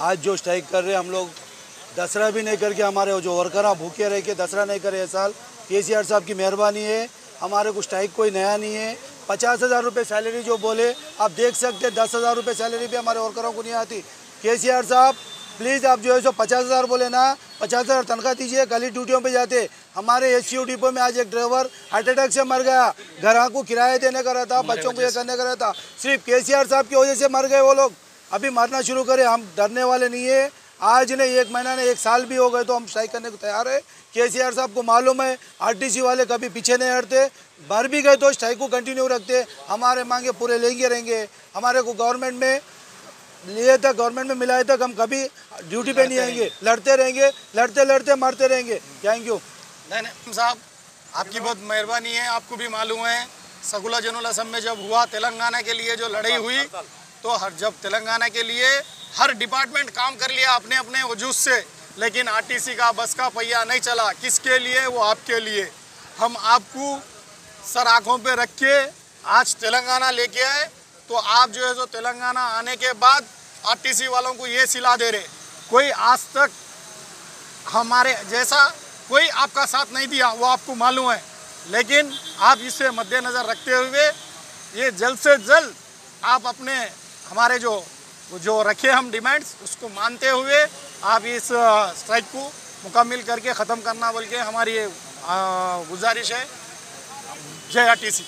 आज जो स्ट्राइक कर रहे हम लोग, दसरा भी नहीं करके हमारे जो वर्कर भूखे रह के दसरा नहीं करे इस साल। केसीआर साहब की मेहरबानी है, हमारे को स्ट्राइक कोई नया नहीं है। 50,000 रुपये सैलरी जो बोले, आप देख सकते हैं 10,000 रुपये सैलरी भी हमारे वर्करों को नहीं आती। केसीआर साहब प्लीज़ आप जो है सो 50,000 बोले ना, 50,000 तनख्वाह दीजिए। कल ही ड्यूटियों पे जाते। हमारे एससीयू डिपो में आज एक ड्राइवर हार्ट अटैक से मर गया। घर को किराया देने का रहता, बच्चों को ये करने का रहता, सिर्फ केसीआर साहब की वजह से मर गए वो लोग। अभी मरना शुरू करें, हम डरने वाले नहीं है। आज नहीं, 1 महीना नहीं, 1 साल भी हो गए तो हम स्ट्राइक करने को तैयार है। केसीआर साहब को मालूम है आरटीसी वाले कभी पीछे नहीं हटते, मर भी गए तो स्ट्राइक को कंटिन्यू रखते। हमारे मांगे पूरे लेंगे रहेंगे। हमारे को गवर्नमेंट में लिए तक, गवर्नमेंट में मिलाए तक हम कभी ड्यूटी पे नहीं आएंगे। लड़ते रहेंगे, लड़ते लड़ते मरते रहेंगे। Thank you. नहीं साहब, आपकी बहुत मेहरबानी है। आपको भी मालूम है सगुला जनोला सब में जब हुआ तेलंगाना के लिए जो लड़ाई हुई, तो जब तेलंगाना के लिए हर डिपार्टमेंट काम कर लिया अपने अपने वजूद से, लेकिन आरटीसी का बस का पहिया नहीं चला। किसके लिए? वो आपके लिए। हम आपको सर आँखों पे रख के आज तेलंगाना लेके आए, तो आप जो है सो तेलंगाना आने के बाद आरटीसी वालों को ये सिला दे रहे। कोई आज तक हमारे जैसा कोई आपका साथ नहीं दिया, वो आपको मालूम है। लेकिन आप इसे मद्देनज़र रखते हुए ये जल्द से जल्द आप अपने हमारे जो रखे हम डिमांड्स, उसको मानते हुए आप इस स्ट्राइक को मुकम्मल करके ख़त्म करना बोल के हमारी गुजारिश है। जय आरटीसी।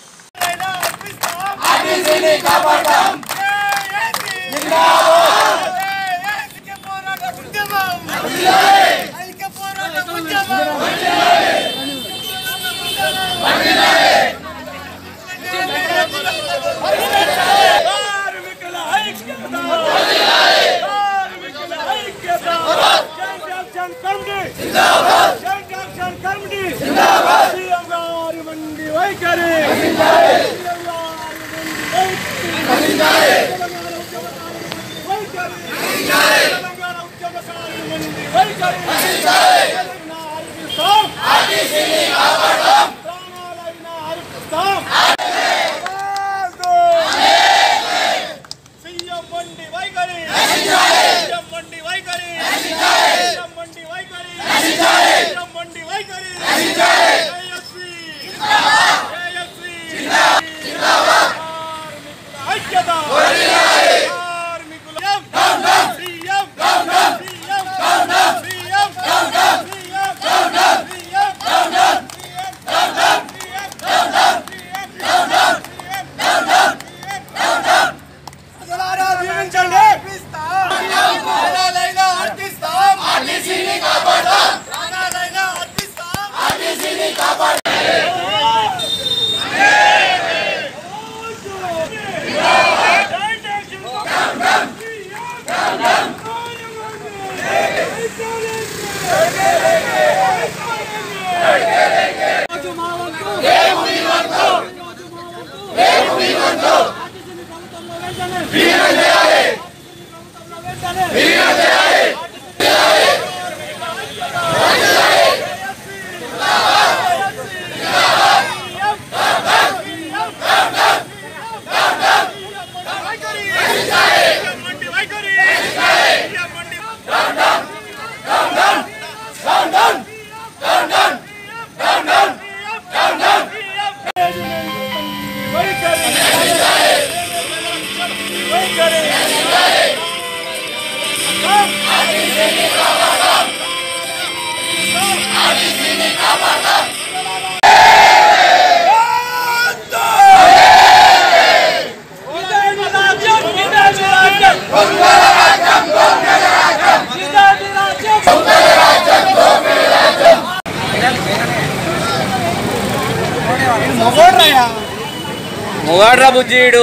మొగాడ్రా బుజ్జీడు